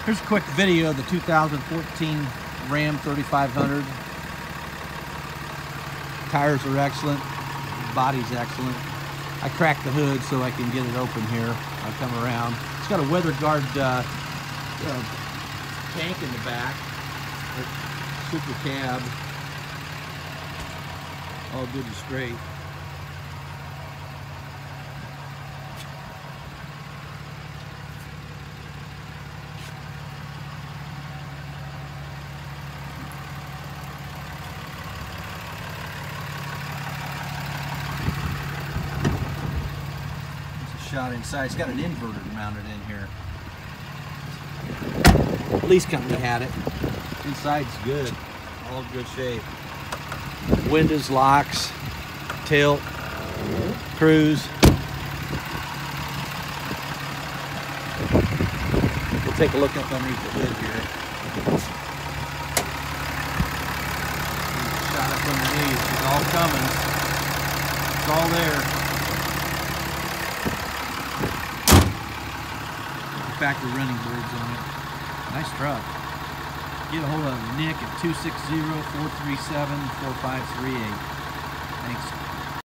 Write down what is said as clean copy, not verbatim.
Here's a quick video of the 2014 Ram 3500. Tires are excellent, body's excellent. I cracked the hood so I can get it open here. I'll come around. It's got a weather guard tank in the back, super cab, all good and straight. Shot inside. It's got an inverter mounted in here. Lease company had it. Inside's good. All good shape. Windows, locks, tilt, cruise. We'll take a look up underneath the hood here. Shot up underneath. It's all coming. It's all there. Factory running boards on it. Nice truck. Get a hold of Nick at 260-437-4538. Thanks.